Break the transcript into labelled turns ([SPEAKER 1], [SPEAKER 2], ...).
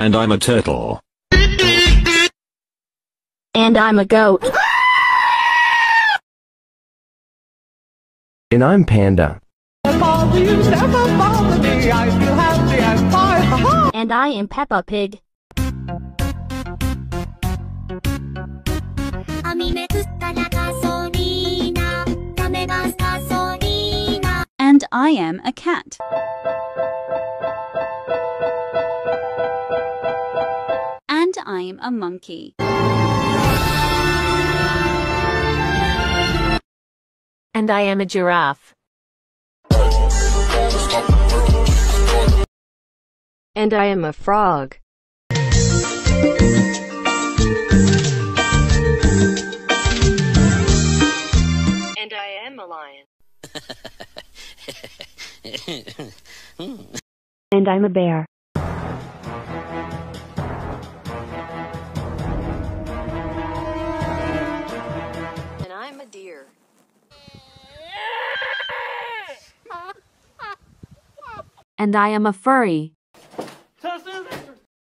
[SPEAKER 1] And I'm a turtle.
[SPEAKER 2] And I'm a goat.
[SPEAKER 3] And I'm panda.
[SPEAKER 2] And I am Peppa Pig.
[SPEAKER 4] And I am a cat. And I am a monkey.
[SPEAKER 5] And I am a giraffe.
[SPEAKER 6] And I am a frog. And I am a lion.
[SPEAKER 7] And I'm a bear.
[SPEAKER 6] And I'm a deer.
[SPEAKER 7] And I am a furry.